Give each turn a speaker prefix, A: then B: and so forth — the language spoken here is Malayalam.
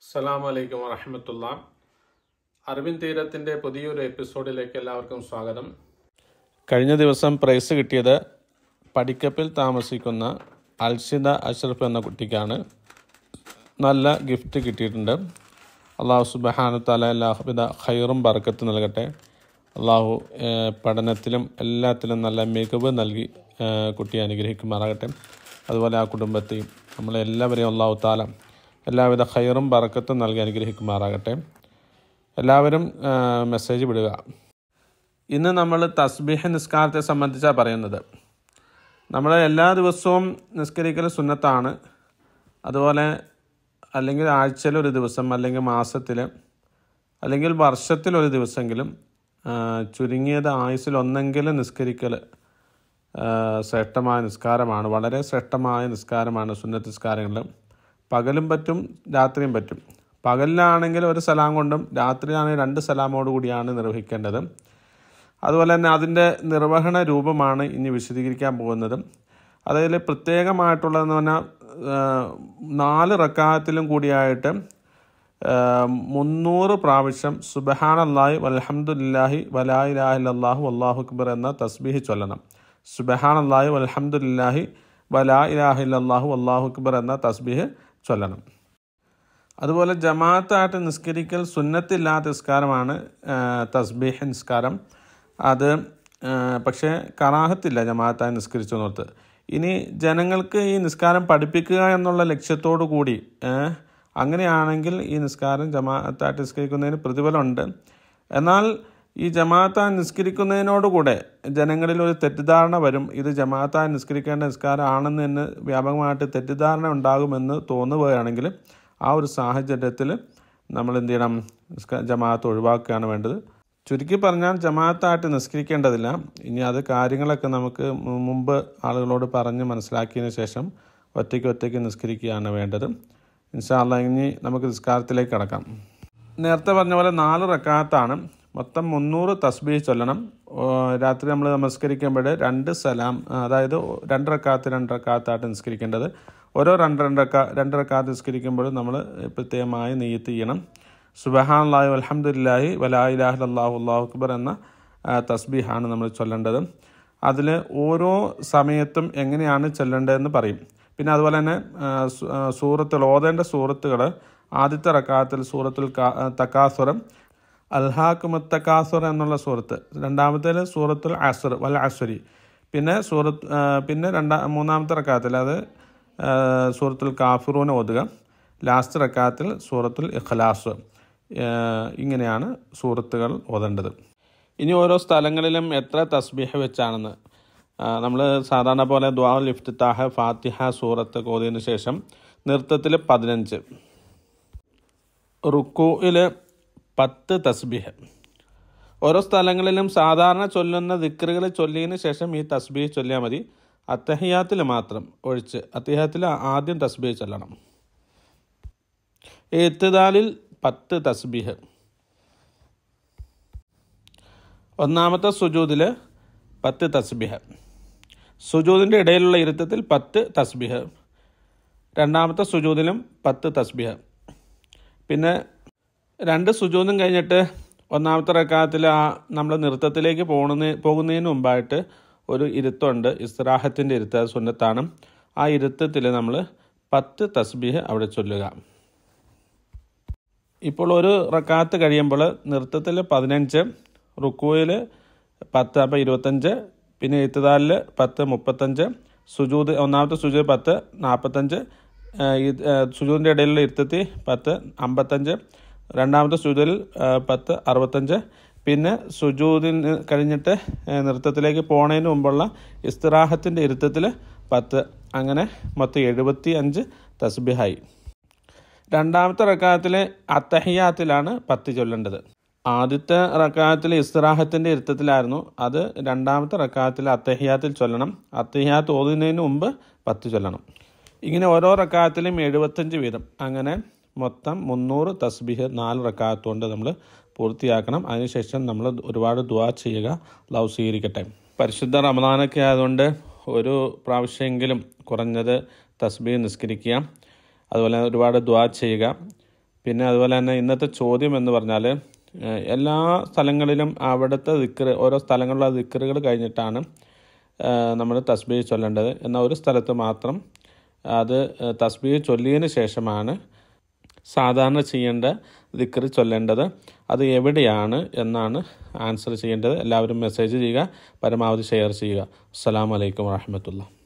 A: അസ്സലാമു അലൈക്കും വറഹ്മത്തുള്ളാ. അറിവിൻ തീരത്തിൻ്റെ പുതിയൊരു എപ്പിസോഡിലേക്ക് എല്ലാവർക്കും സ്വാഗതം. കഴിഞ്ഞ ദിവസം പ്രൈസ് കിട്ടിയത് പടിക്കപ്പിൽ താമസിക്കുന്ന അൽഷിദ അഷ്റഫ് എന്ന കുട്ടിക്കാണ്. നല്ല ഗിഫ്റ്റ് കിട്ടിയിട്ടുണ്ട്. അള്ളാഹു സുബ്ഹാനഹു തആല എല്ലാവിധ ഖൈറും ബർക്കത്തും നൽകട്ടെ. അള്ളാഹു പഠനത്തിലും എല്ലാത്തിലും നല്ല മികവ് നൽകി കുട്ടിയെ അനുഗ്രഹിക്കുമാറാകട്ടെ. അതുപോലെ ആ കുടുംബത്തെയും നമ്മളെല്ലാവരെയും അള്ളാഹു തആല എല്ലാവിധ ഖൈറും ബർക്കത്തും നൽകി അനുഗ്രഹിക്കുമാറാകട്ടെ. എല്ലാവരും മെസ്സേജ് വിടുക. ഇന്ന് നമ്മൾ തസ്ബീഹ് നിസ്കാരത്തെ സംബന്ധിച്ചാണ് പറയുന്നത്. നമ്മൾ എല്ലാ ദിവസവും നിസ്കരിക്കൽ സുന്നത്താണ്. അതുപോലെ അല്ലെങ്കിൽ ആഴ്ചയിൽ ഒരു ദിവസം, അല്ലെങ്കിൽ മാസത്തിൽ, അല്ലെങ്കിൽ വർഷത്തിലൊരു ദിവസമെങ്കിലും ചുരുങ്ങിയത് ആയുസ്സിൽ ഒന്നെങ്കിലും നിസ്കരിക്കൽ ശ്രേഷ്ഠമായ നിസ്കാരമാണ്. വളരെ ശ്രേഷ്ഠമായ നിസ്കാരമാണ് സുന്നത്ത് നിസ്കാരങ്ങൾ. പകലും പറ്റും, രാത്രിയും പറ്റും. പകലിലാണെങ്കിൽ ഒരു സലാം കൊണ്ടും, രാത്രിയാണെങ്കിൽ 2 സലാമോട് കൂടിയാണ് നിർവഹിക്കേണ്ടത്. അതുപോലെ തന്നെ അതിൻ്റെ നിർവഹണ രൂപമാണ് ഇനി വിശദീകരിക്കാൻ പോകുന്നത്. അതിൽ പ്രത്യേകമായിട്ടുള്ളതെന്ന് പറഞ്ഞാൽ 4 റക്അത്തിലും കൂടിയായിട്ട് 300 പ്രാവശ്യം സുബ്ഹാനല്ലാഹി വൽഹംദുലില്ലാഹി വലാ ഇലാഹ ഇല്ലല്ലാഹു വല്ലാഹു അക്ബർ എന്ന തസ്ബീഹ് ചൊല്ലണം. സുബ്ഹാനല്ലാഹി വൽഹംദുലില്ലാഹി വലാ ഇലാഹ ഇല്ലല്ലാഹു വല്ലാഹു അക്ബർ എന്ന തസ്ബീഹ് ചൊല്ലണം. അതുപോലെ ജമാഅത്തായിട്ട് നിസ്കരിക്കൽ സുന്നത്തില്ലാത്ത നിസ്കാരമാണ് തസ്ബീഹ് നിസ്കാരം. അത് പക്ഷേ കറാഹത്തില്ല ജമാഅത്തായി നിസ്കരിച്ചു നോർത്ത്. ഇനി ജനങ്ങൾക്ക് ഈ നിസ്കാരം പഠിപ്പിക്കുക എന്നുള്ള ലക്ഷ്യത്തോടു കൂടി അങ്ങനെയാണെങ്കിൽ ഈ നിസ്കാരം ജമാഅത്തായിട്ട് നിസ്കരിക്കുന്നതിന് പ്രതിഫലമുണ്ട്. എന്നാൽ ഈ ജമാഅത്തായി നിസ്കരിക്കുന്നതിനോടുകൂടെ ജനങ്ങളിൽ ഒരു തെറ്റിദ്ധാരണ വരും. ഇത് ജമാഅത്തായി നിസ്കരിക്കേണ്ട നിസ്കാരമാണെന്ന് തന്നെ വ്യാപകമായിട്ട് തെറ്റിദ്ധാരണ ഉണ്ടാകുമെന്ന് തോന്നുകയാണെങ്കിൽ ആ ഒരു സാഹചര്യത്തിൽ നമ്മൾ എന്ത് ചെയ്യണം? ജമാഅത്ത് ഒഴിവാക്കുകയാണ് വേണ്ടത്. ചുരുക്കി പറഞ്ഞാൽ ജമാഅത്തായിട്ട് നിസ്കരിക്കേണ്ടതില്ല. ഇനി അത് കാര്യങ്ങളൊക്കെ നമുക്ക് മുമ്പ് ആളുകളോട് പറഞ്ഞ് മനസ്സിലാക്കിയതിന് ശേഷം ഒറ്റയ്ക്ക് നിസ്കരിക്കുകയാണ് വേണ്ടത്. ഇൻഷാ അല്ലാഹ് ഇനി നമുക്ക് നിസ്കാരത്തിലേക്ക് കടക്കാം. നേരത്തെ പറഞ്ഞ പോലെ 4 റക്അത്താണ്. മൊത്തം 300 തസ്ബീഹ് ചൊല്ലണം. രാത്രി നമ്മൾ നമസ്കരിക്കുമ്പോൾ 2 സലാം, അതായത് 2 റക്അത്തായിട്ട് നിസ്കരിക്കേണ്ടത്. ഓരോ 2 റക്അത്ത് നിസ്കരിക്കുമ്പോൾ നമ്മൾ പ്രത്യേകമായി നിയ്യത്ത് ചെയ്യണം. സുബ്ഹാനല്ലാഹി വൽഹംദുലില്ലാഹി വലാ ഇലാഹ ഇല്ലല്ലാഹു വല്ലാഹു അക്ബർ എന്ന തസ്ബീഹാണ് നമ്മൾ ചൊല്ലേണ്ടത്. അതിൽ ഓരോ സമയത്തും എങ്ങനെയാണ് ചൊല്ലേണ്ടതെന്ന് പറയും. പിന്നെ അതുപോലെ തന്നെ സൂറത്തുകൾ, ഓതേണ്ട സൂറത്തുകൾ, ആദ്യത്തെ റക്അത്തിൽ സൂറത്തുൽ തകാസുർ, അൽഹാക്കുമുത് തകാസുർ എന്നുള്ള സൂറത്ത്, രണ്ടാമത്തേൽ സൂറത്തുൽ അസ്ർ വൽ അസ്രി, പിന്നെ മൂന്നാമത്തെ റക്അത്തിൽ അത് സൂറത്തുൽ കാഫിറൂൻ ഓതുക. ലാസ്റ്റ് റക്അത്തിൽ സൂറത്തുൽ ഇഖ്ലാസ്. ഇങ്ങനെയാണ് സൂറത്തുകൾ ഓതേണ്ടത്. ഇനി ഓരോ സ്ഥലങ്ങളിലും എത്ര തസ്ബീഹ് വെച്ചാണെന്ന് നമ്മൾ സാധാരണ പോലെ ദുആഉൽ ഇഫ്തിതാഹ്, ഫാത്തിഹ, സൂറത്ത് ഓതിയതിനു ശേഷം നൃത്തത്തിൽ 15, റുക്കൂഇൽ 10 തസ്ബീഹ്. ഓരോ സ്ഥലങ്ങളിലും സാധാരണ ചൊല്ലുന്ന ദിക്റുകൾ ചൊല്ലിയതിന് ശേഷം ഈ തസ്ബീഹ് ചൊല്ലിയാൽ മതി. അത്തഹിയാത്തിൽ മാത്രം ഒഴിച്ച് അത്തഹിയാത്തിൽ ആദ്യം തസ്ബീഹ് ചൊല്ലണം. ഇഅ്തിദാലിൽ 10 തസ്ബീഹ്. ഒന്നാമത്തെ സുജൂദിൽ 10 തസ്ബീഹ്. സുജൂദിൻ്റെ ഇടയിലുള്ള ഇരുത്തത്തിൽ 10 തസ്ബീഹ്. രണ്ടാമത്തെ സുജൂദിലും 10 തസ്ബീഹ്. പിന്നെ 2 സുജൂദും കഴിഞ്ഞിട്ട് ഒന്നാമത്തെ റക്അത്തിൽ നമ്മൾ നൃത്തത്തിലേക്ക് പോകുന്നതിന് മുമ്പായിട്ട് ഒരു ഇരുത്തമുണ്ട്, ഇസ്തിറാഹത്തിൻ്റെ ഇരുത്തം, അത് സുന്നത്താണ്. ആ ഇരുത്തത്തിൽ നമ്മൾ 10 തസ്ബീഹ് അവിടെ ചൊല്ലുക. ഇപ്പോൾ ഒരു റക്അത്ത് കഴിയുമ്പോൾ നൃത്തത്തിൽ 15, റുക്കൂയിൽ 10, അപ്പോൾ 25, പിന്നെ ഇഅ്തിദാലിൽ 10, 35, സുജൂദ്, ഒന്നാമത്തെ സുജൂദ് 10, 45, സുജൂദിൻ്റെ ഇടയിലുള്ള ഇരുത്തത്തിൽ 10, 55, രണ്ടാമത്തെ സുജൂദിൽ 10, 65, പിന്നെ സുജൂദിന് കഴിഞ്ഞിട്ട് നൃത്തത്തിലേക്ക് പോകുന്നതിന് മുമ്പുള്ള ഇസ്തിറാഹത്തിൻ്റെ ഇരുത്തത്തിൽ 10. അങ്ങനെ മൊത്തം 75 തസ്ബീഹായി. രണ്ടാമത്തെ റക്അത്തിൽ അത്തഹിയാത്തിലാണ് 10 ചൊല്ലേണ്ടത്. ആദ്യത്തെ റക്അത്തിൽ ഇസ്തിറാഹത്തിൻ്റെ ഇരുത്തത്തിലായിരുന്നു. അത് രണ്ടാമത്തെ റക്അത്തിൽ അത്തഹിയാത്തിൽ ചൊല്ലണം. അത്തഹിയാത്ത് ഓതുന്നതിന് മുമ്പ് 10 ചൊല്ലണം. ഇങ്ങനെ ഓരോ റക്അത്തിലും 75 വീതം. അങ്ങനെ മൊത്തം 300 തസ്ബീഹ് 4 റക്അത്ത് കൊണ്ട് നമ്മൾ പൂർത്തിയാക്കണം. അതിനുശേഷം നമ്മൾ ഒരുപാട് ദുആ ചെയ്യുക. അല്ലാഹു സ്വീകരിക്കട്ടെ. പരിശുദ്ധ റമദാനൊക്കെ ആയതുകൊണ്ട് ഒരു പ്രാവശ്യമെങ്കിലും കുറഞ്ഞത് തസ്ബീഹ് നിസ്കരിക്കുക. അതുപോലെ ഒരുപാട് ദുആ ചെയ്യുക. പിന്നെ അതുപോലെ തന്നെ ഇന്നത്തെ ചോദ്യം എന്ന് പറഞ്ഞാൽ എല്ലാ സ്ഥലങ്ങളിലും അവിടുത്തെ ദിക്ർ, ഓരോ സ്ഥലങ്ങളിലുള്ള ദിക്റുകൾ കഴിഞ്ഞിട്ടാണ് നമ്മൾ തസ്ബീഹ് ചൊല്ലേണ്ടത്. എന്നാൽ ഒരു സ്ഥലത്ത് മാത്രം അത് തസ്ബീഹ് ചൊല്ലിയതിന് ശേഷമാണ് സാധാരണ ചെയ്യേണ്ട ദിക്ർ ചൊല്ലേണ്ടത്. അത് എവിടെയാണ് എന്നാണ് ആൻസർ ചെയ്യേണ്ടത്. എല്ലാവരും മെസ്സേജ് ചെയ്യുക, പരമാവധി ഷെയർ ചെയ്യുക. അസ്സലാമു അലൈക്കും വറഹ്മത്തുള്ളാഹി.